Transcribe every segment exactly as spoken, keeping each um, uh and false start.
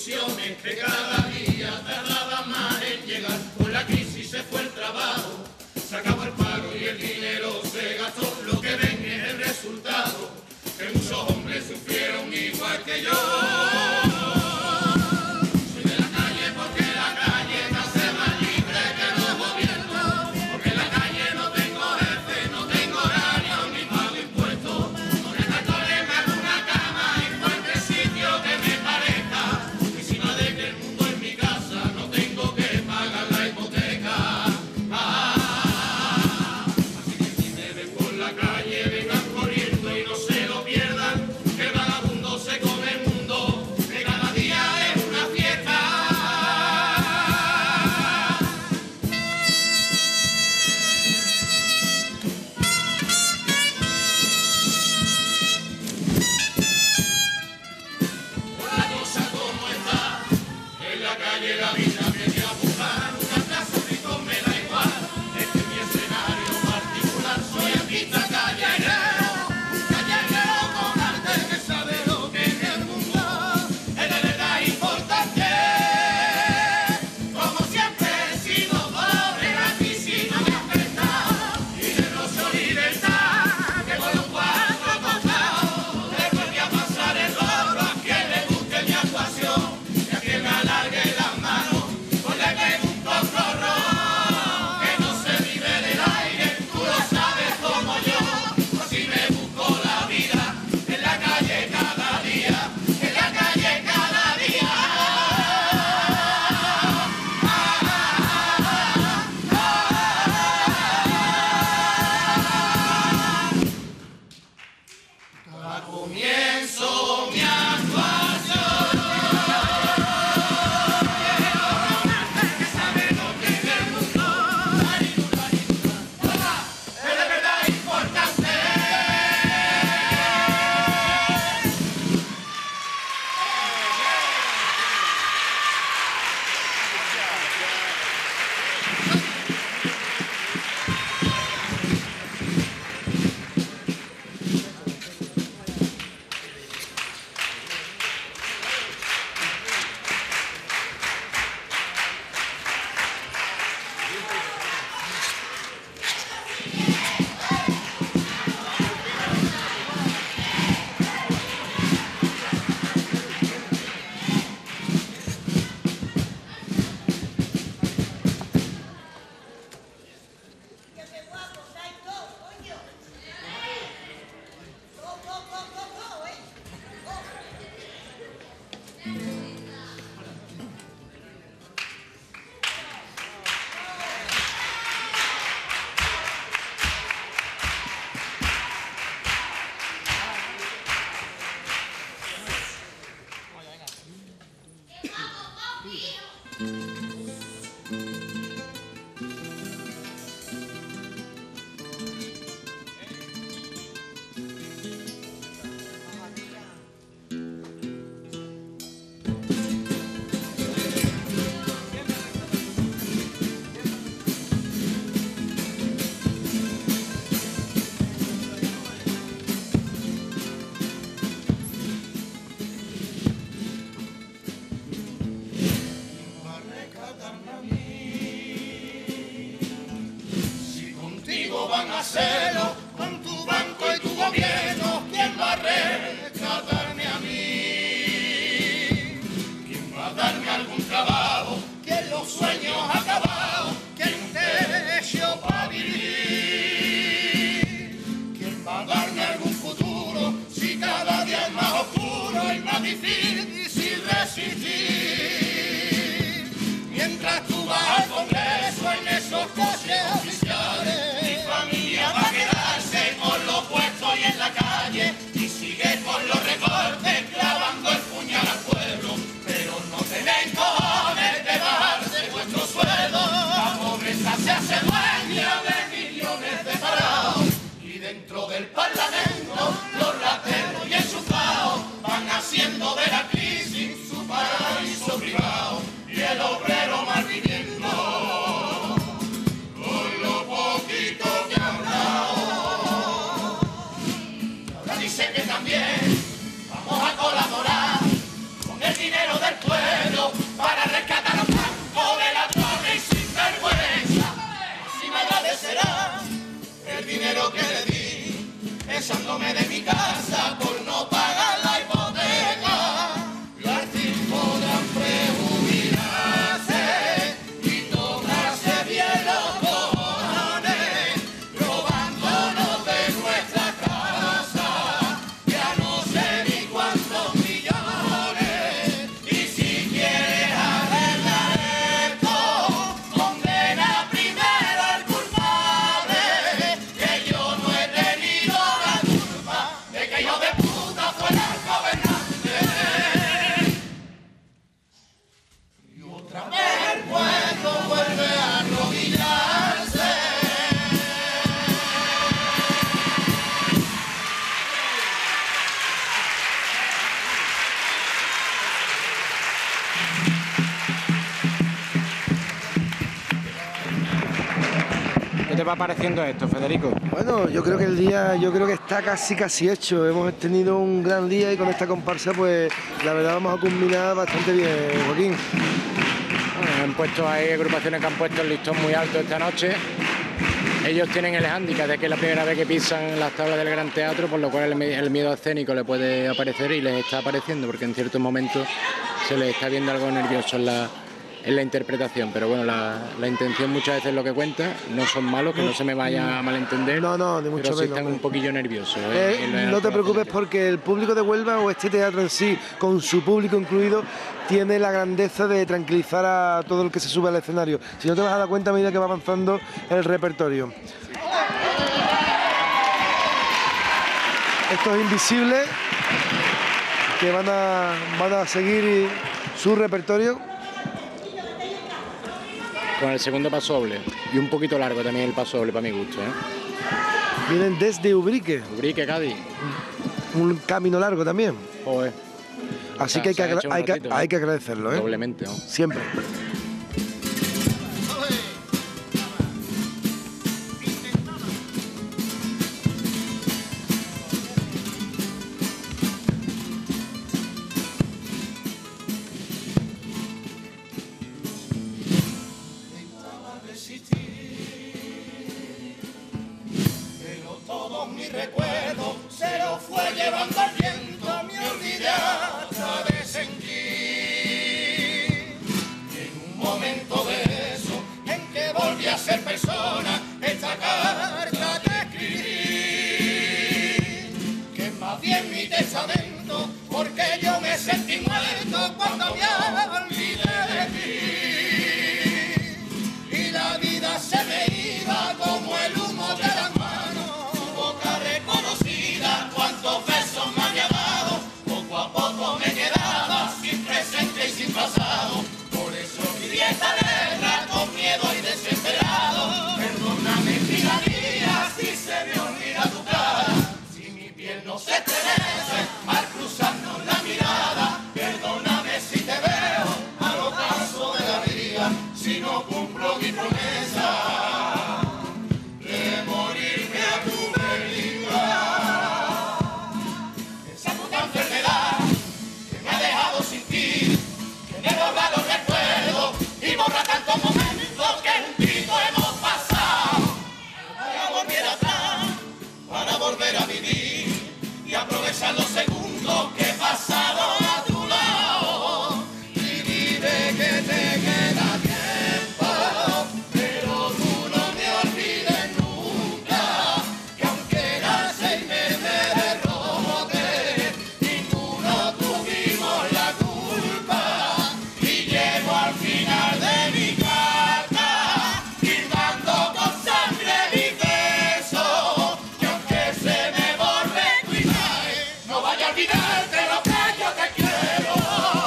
ilusiones que cada día tardaban más en llegar. Con la crisis se fue el trabajo, se acabó el paro y el dinero se gastó. Lo que ven es el resultado, que muchos hombres sufrieron igual que yo. Van a hacerlo con tu banco y tu gobierno. ¿Quién va a rescatarme a mí? ¿Quién va a darme algún trabajo? ¿Quién los sueños acabados? ¿Quién techo para vivir? ¿Quién va a darme algún futuro si cada día es más oscuro y más difícil resistir? Mientras tú vas al Congreso en esos coches oficiales, va a quedarse con los puestos y en la calle y sigue con los recortes clavando el puñal al pueblo. Pero no tenéis cojones de bajarse vuestro sueldo. La pobreza se hace dueña de millones de parados y dentro del Parlamento los rateros y enchufados van haciendo de la crisis su paraíso privado y el obrero malviviendo con lo poquito que ha hablado. ¿Qué te va pareciendo esto, Federico? Bueno, yo creo que el día, yo creo que está casi casi hecho. Hemos tenido un gran día y con esta comparsa, pues la verdad vamos a culminar bastante bien, Joaquín. Bueno, han puesto, hay agrupaciones que han puesto el listón muy alto esta noche. Ellos tienen el hándicap de que es la primera vez que pisan las tablas del Gran Teatro, por lo cual el, el miedo escénico le puede aparecer y les está apareciendo, porque en ciertos momentos se les está viendo algo nervioso en la, en la interpretación. Pero bueno, la, la intención muchas veces es lo que cuenta, no son malos, que no se me vaya a malentender. No, no, ni mucho pero sí menos. están un poquillo nerviosos. Eh, eh, no te preocupes porque el público de Huelva o este teatro en sí, con su público incluido, tiene la grandeza de tranquilizar a todo el que se sube al escenario. Si no te vas a dar cuenta a medida que va avanzando el repertorio. Estos invisibles que van a, van a seguir su repertorio. Con el segundo paso doble. Y un poquito largo también el paso doble para mi gusto, ¿eh? Vienen desde Ubrique. Ubrique, Cádiz. Un camino largo también. Joder. Así que hay que, hay, que, ratito, hay que agradecerlo, ¿eh? Doblemente, ¿no? Siempre. Pero todos mis recuerdos se los fue llevando al viento, me olvidé hasta de sentir. En un momento de eso, en que volví a ser persona, esta carta te escribí, que es más bien mi testamento, porque yo me sentí muerto cuando me olvidé de ti. Y la vida se me iba como el humo de las manos, tu boca reconocida, cuántos besos me había dado, poco a poco me quedaba sin presente y sin pasado. Por eso viví esta letra con miedo y desesperado. Perdóname, vida mía, si se me olvida tu cara, si mi piel no se estremece al cruzarnos la mirada. Perdóname si te veo al ocaso de la vida, si no cumplo mi promesa de morirme a tu medida. Esa puta enfermedad que me ha dejado sin ti, que me borra los recuerdos y borra tantos momentos que juntitos hemos pasado. Voy a volver atrás para volver a vivir y aprovechar los segundos que he pasado a tu lado. Y vive que te queda tiempo, pero tú no me olvides nunca, que aunque nace y me derrote, ninguno tuvimos la culpa. Y llego al final de mi carta, firmando con sangre mi beso, que aunque se me borre tu imagen, no vaya a olvidarte lo que yo te quiero.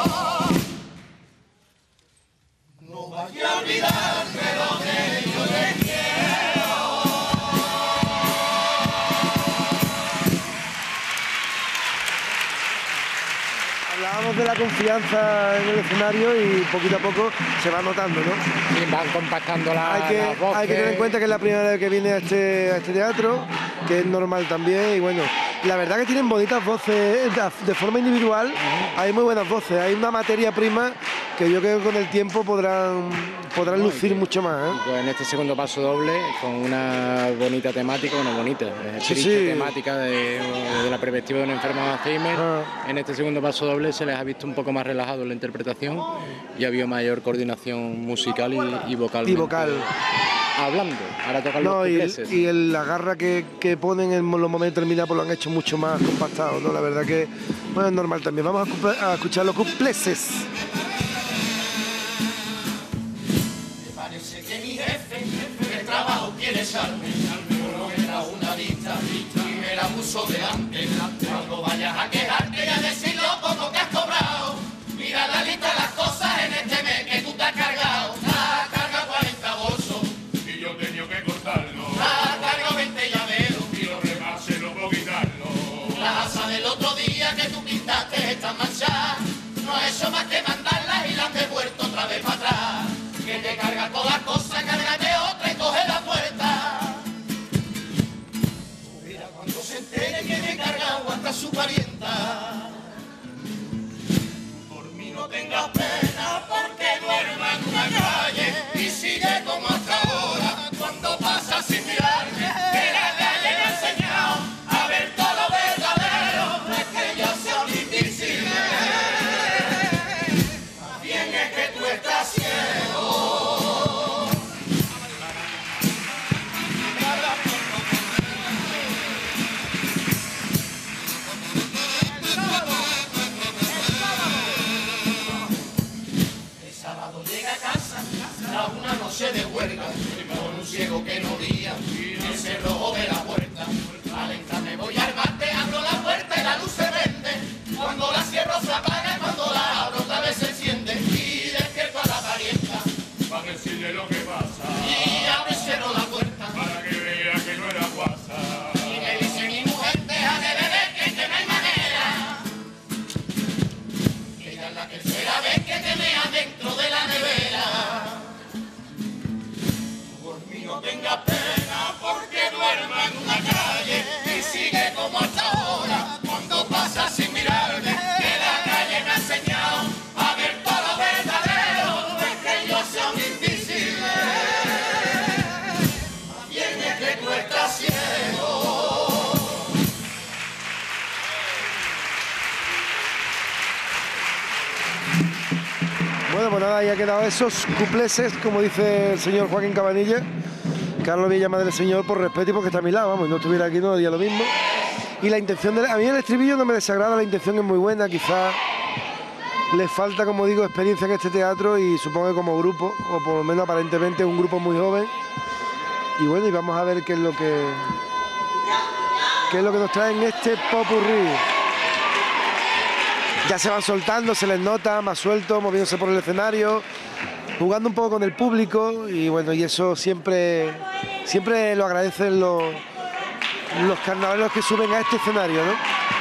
No vaya a olvidarte lo que yo te quiero. Hablábamos de la confianza en el escenario y poquito a poco se va notando, ¿no? Y van compactando la, Hay que, las voces. hay que tener en cuenta que es la primera vez que viene a este, a este teatro, que es normal también, y bueno, la verdad que tienen bonitas voces de, de forma individual, uh-huh. Hay muy buenas voces, hay una materia prima que yo creo que con el tiempo podrán, podrán Bueno, lucir que, mucho más, ¿eh? Pues en este segundo paso doble, con una bonita temática, bueno, bonita, sí, triste sí. temática de, de la perspectiva de un enfermo de Alzheimer. Ah. En este segundo paso doble se les ha visto un poco más relajados en la interpretación y ha habido mayor coordinación musical y, y vocal. Y vocal. Hablando, ahora tocan no, los y, cupleses. y el, la garra que, que ponen en los momentos determinados pues lo han hecho mucho más compactado, ¿no? La verdad que, bueno, es normal también. Vamos a, cuple, a escuchar los cupleses. Me parece que mi jefe, jefe de trabajo quiere echarme, pero era una lista y me la puso delante. Cuando vayas a quejarte y a decir lo poco que has cobrado, mira la lista de las cosas en este mes que tú te has cargado. La carga cuarenta bolsos Y yo he tenido que cortarlo. la carga veinte llaveros, Y los demás se lo puedo quitarlo. la asa del otro día que tú pintaste está manchada. No he hecho más que mandarlas y las he devuelto otra vez para atrás. Que te carga todas las cosas, cárgate otra y coge la puerta. su parienta. Por mí no tengas pena porque duerma en una calle y sigue como hasta ahora cuando pasa sin mirarme, que la calle me ha enseñado a ver todo lo verdadero, no es que yo sea un invisible, más bien es que tú estás ciego. Una noche de huelga, con un ciego que no veía, el cerrojo de la puerta. Al entrar me voy al mate, abro la puerta y la luz se vende. Cuando la cierro se apaga, cuando la abro otra vez se enciende. Y despierto a la parienta, para decirle lo que pasa, y abro y cierro la puerta, para que vea que no era guasa. y me dice mi mujer, deja de beber, que, que no hay manera. Ella es la tercera vez que te mea dentro de la nevera. No tenga pena porque duerma en una calle y sigue como hasta ahora cuando pasa sin mirarme, que la calle me ha enseñado a ver todo lo verdadero, no es que yo sea un invisible, más bien es que tú estás ciego. Bueno, pues nada, ahí ha quedado esos cupleses, como dice el señor Joaquín Cabanilla. Carlos Villamar del Señor, por respeto y porque está a mi lado, vamos, no estuviera aquí no diría lo mismo. Y la intención de... A mí el estribillo no me desagrada, la intención es muy buena, quizás le falta, como digo, experiencia en este teatro y supongo que como grupo, o por lo menos aparentemente un grupo muy joven. Y bueno, y vamos a ver qué es lo que... qué es lo que nos trae en este popurrí. Ya se van soltando, se les nota más sueltos, moviéndose por el escenario, jugando un poco con el público y bueno, y eso siempre, siempre lo agradecen los, los carnavaleros que suben a este escenario, ¿no?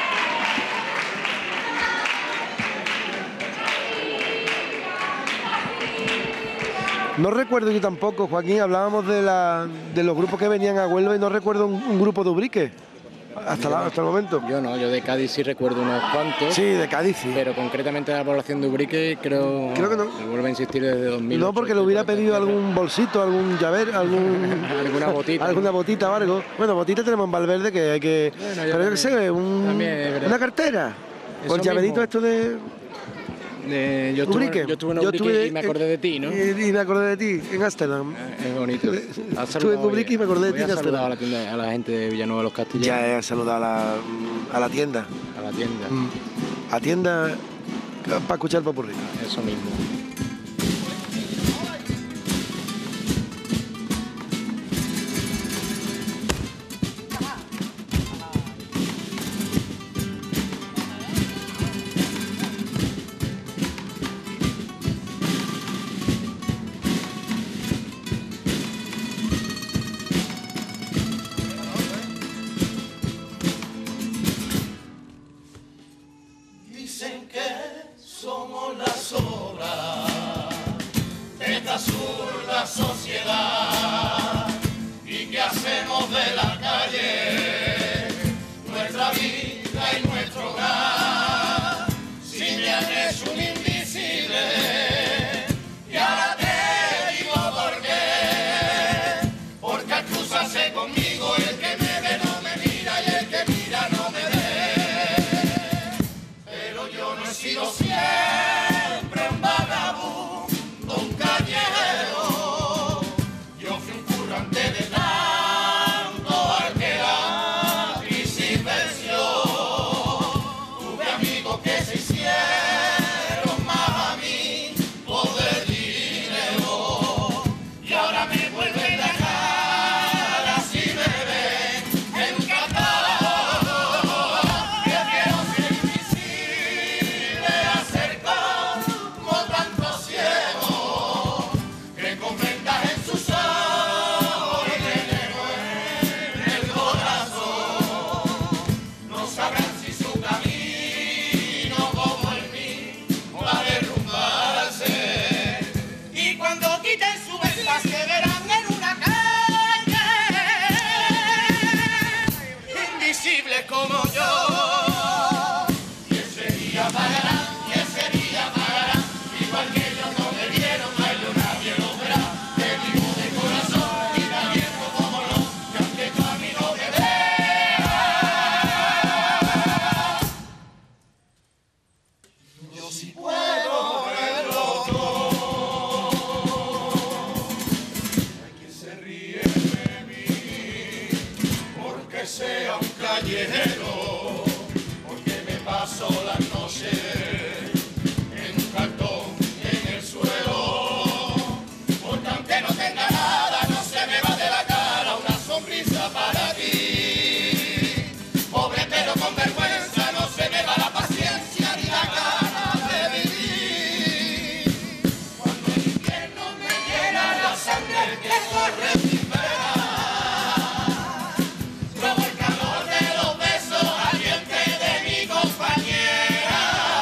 No recuerdo yo tampoco, Joaquín, hablábamos de, la, de los grupos que venían a Huelva y no recuerdo un, un grupo de Ubrique. Hasta, la, hasta el momento. Yo no, yo de Cádiz sí recuerdo unos cuantos. Sí, de Cádiz sí. Pero concretamente de la población de Ubrique creo... Creo que no. Me vuelvo a insistir desde dos mil. No, porque le hubiera pedido algún bolsito, algún llaver, algún... alguna botita. Alguna botita o algo. Bueno, botita tenemos en Valverde que hay que... Bueno, pero yo qué sé, un, también, una cartera. Eso O el llaverito mismo. esto de... De, yo, estuve, Ubrique. yo estuve en Yo Ubrique estuve y me acordé de ti, ¿no? Y, y me acordé de ti, en Ámsterdam. Es bonito. Has Estuve en Ubrique y me acordé de ti en Has saludado a Ámsterdam. la, tienda, a la gente de Villanueva de los Castellanos. Ya he saludado a la, a la tienda. A la tienda. Mm. A tienda para escuchar popurrí. Eso mismo. Dicen que somos las obras Pero si puedo verlo todo. Hay quien se ríe de mí porque sea un callejero, porque me paso la noche en un cartón en el suelo, porque aunque no tenga nada no se me va de la cara una sonrisa para ti. Pobre pero con vergüenza no se me va la paciencia ni la gana de vivir. Cuando el invierno me llena la sangre que corre en mis venas, provo el calor de los besos ardientes de mi compañera.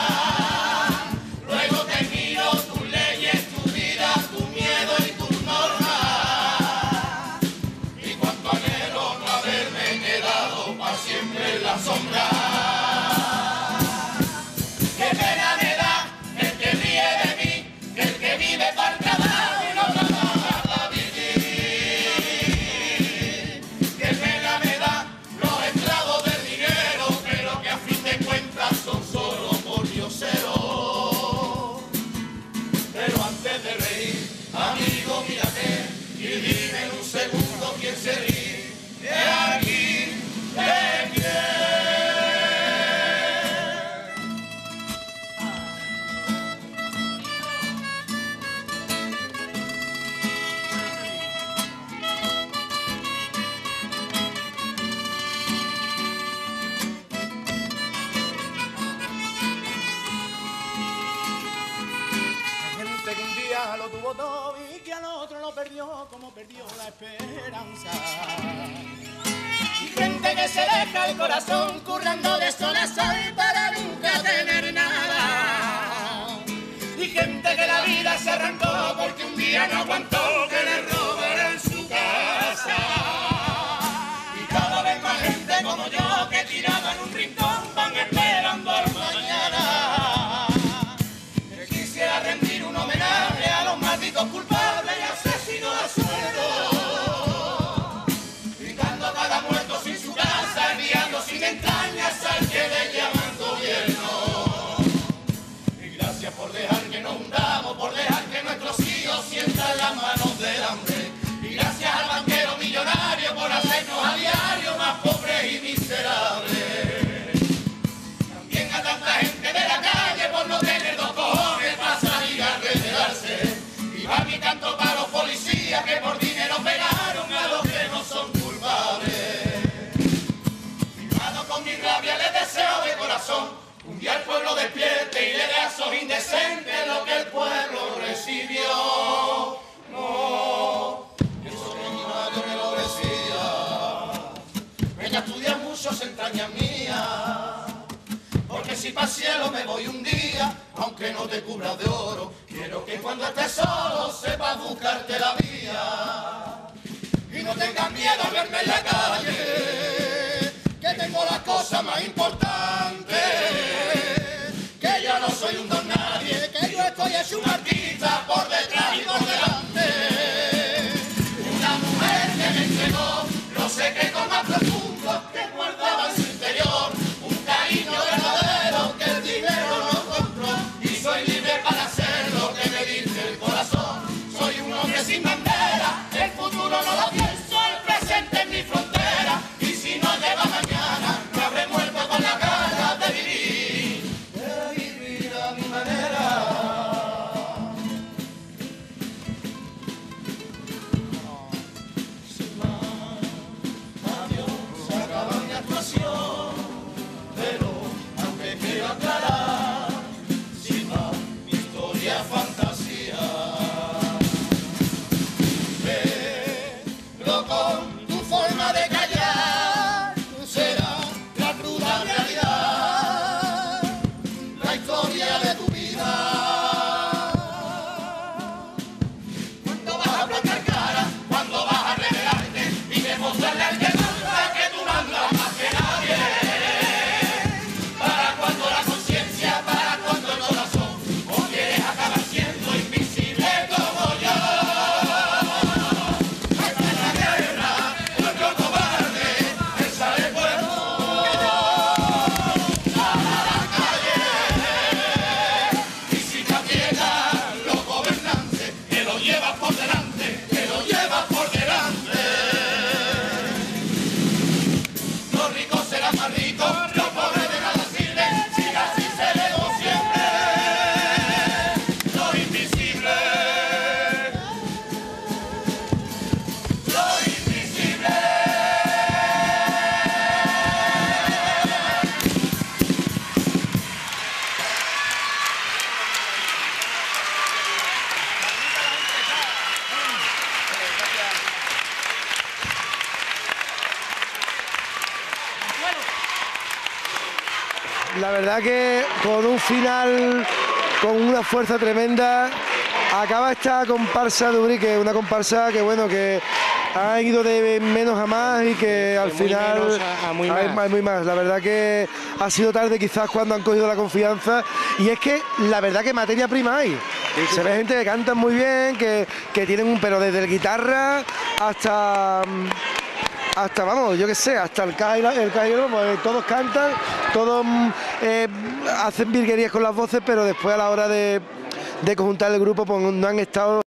Luego te miro tus leyes, tu vida, tu miedo y tus normas. Y cuánto anhelo no haberme quedado para siempre en la sombra. Qué pena me da el que ríe de mí, el que vive para el trabajo y no trabaja para vivir. Qué pena me da los estragos del dinero, pero que a fin de cuentas son solo por dioseros. Pero antes de reír, amigo, mírate y dime en un segundo quién se ríe de aquí, de quién. Gente que un día lo tuvo todo y que al otro lo perdió como perdió la esperanza. Y gente que se deja el corazón currando de sol a sol para nunca tener nada. Y gente que la vida se arrancó porque un día no aguantó que le robaran su casa. Y cada vez más gente como yo que tiraba en un rincón van esperando al mañana. Que quisiera rendir un homenaje a los malditos culpables y asesinos a sueldo, gritando a cada muerto sin su casa, enviando sin entrañas al que le llaman gobierno. Y gracias por dejar que nos hundamos, por dejar que nuestros hijos sientan las manos del hambre. Y gracias al banquero millonario por hacernos a diario más pobres y miserables. También a tanta gente de la calle por no tener dos cojones para salir a rebelarse. Y va mi canto para los policías que por dinero pegaron a los que no son culpables. Firmado con mi rabia les deseo de corazón un día el pueblo despierte y le dé a esos indecentes lo que el pueblo recibió. No, eso que mi madre me lo decía. Ella estudia mucho, se entraña mía. Porque si pa' cielo me voy un día, aunque no te cubras de oro, quiero que cuando estés solo sepas buscarte la vía. Y no tengas miedo a verme en la calle, que tengo las cosas más importantes. Que yo no soy un don nadie, que yo estoy hecho un artista por detrás y por delante. Una mujer que me entregó los secretos más profundos que guardaba en su interior. Un cariño verdadero que el dinero no compró. Y soy libre para hacer lo que me dice el corazón. Soy un hombre sin bandera, el futuro no lo pienso, el presente es mi frontera. Y si no llega mañana, me habré muerto con la ganas de vivir, de vivir a mi manera. Sin más, adiós, se acaba mi actuación. Pero aunque quiero aclarar, sin más, mi historia es fantasía. Pero con tu forma de callar será la cruda realidad, la historia de tu vida. ¿Cuándo vas a plantar cara? ¿Cuándo vas a revelarte y demostrarle al que manda que tú mandas más que nadie? ¿Para cuando la conciencia? ¿Para cuando el corazón? ¿O quieres acabar siempre La verdad que con un final, con una fuerza tremenda, acaba esta comparsa de Ubrique, una comparsa que bueno, que ha ido de menos a más y que al muy final menos a, a muy hay, más. hay muy más. La verdad que ha sido tarde quizás cuando han cogido la confianza, y es que la verdad que materia prima hay. Sí, sí. Se ve gente que canta muy bien, que, que tienen un, pero desde el guitarra hasta... hasta, vamos, yo qué sé, hasta el caja, el caja y el lomo, eh, todos cantan, todos eh, hacen virguerías con las voces, pero después a la hora de, de conjuntar el grupo pues no han estado